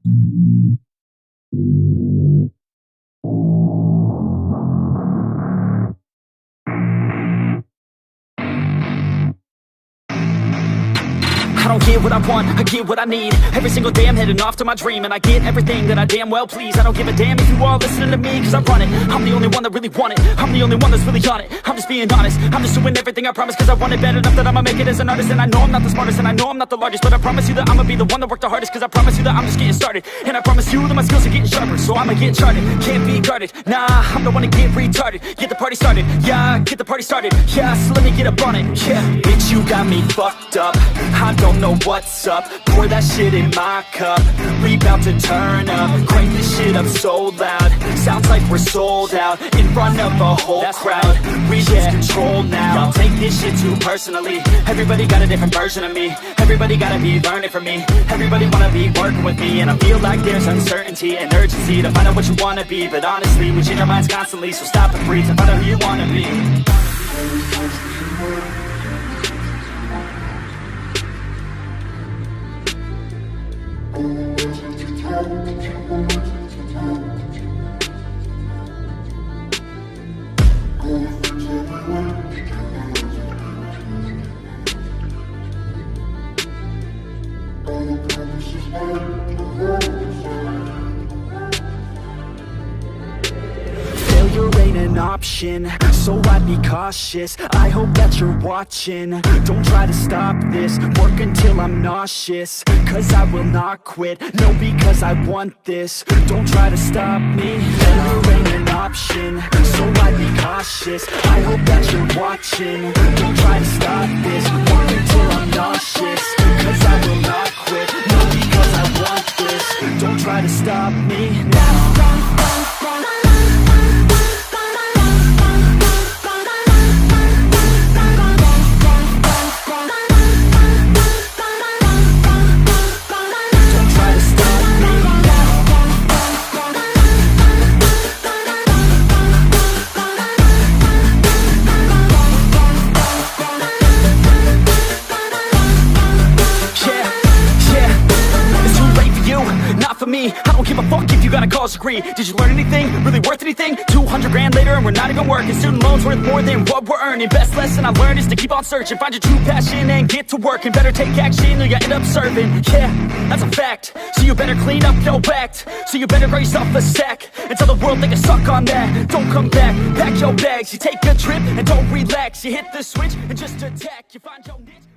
I don't get what I want, I get what I need. Every single day I'm heading off to my dream, and I get everything that I damn well please. I don't give a damn if you all listening to me, cause I run it. I'm the only one that really want it, I'm the only one that's really on it. I'm just being honest, I'm just doing everything I promise, cause I want it bad enough that I'ma make it as an artist. And I know I'm not the smartest, and I know I'm not the largest, but I promise you that I'ma be the one that worked the hardest. Cause I promise you that I'm just getting started, and I promise you that my skills are getting sharper. So I'ma get charted, can't be guarded. Nah, I'm the one to get retarded. Get the party started, yeah, get the party started. Yeah, so let me get up on it, yeah. Bitch, you got me fucked up, I don't know what's up. Pour that shit in my cup, we bout to turn up. Crank this shit up so loud, sounds like we're sold out. In front of a whole crowd, we lose control now. Y'all take this shit too personally, everybody got a different version of me. Everybody gotta be learning from me, everybody wanna be working with me. And I feel like there's uncertainty and urgency to find out what you wanna be. But honestly, we change our minds constantly, so stop and breathe and find out who you wanna be. Failure ain't an option, so I'd be cautious. I hope that you're watching, don't try to stop this. Work until I'm nauseous, cause I will not quit. No, because I want this, don't try to stop me. Failure ain't an option, so I'd be cautious. I hope that you're watching, don't try to stop this. Work until I'm nauseous, cause I will not quit. No, because I want this, don't try to stop me now. For me, I don't give a fuck if you got a college degree. Did you learn anything? Really worth anything? 200 grand later and we're not even working. Student loans worth more than what we're earning. Best lesson I learned is to keep on searching. Find your true passion and get to work. And better take action or you end up serving. Yeah, that's a fact. So you better clean up your act. So you better grab yourself a sack and tell the world they can suck on that. Don't come back, pack your bags. You take a trip and don't relax. You hit the switch and just attack. You find your niche.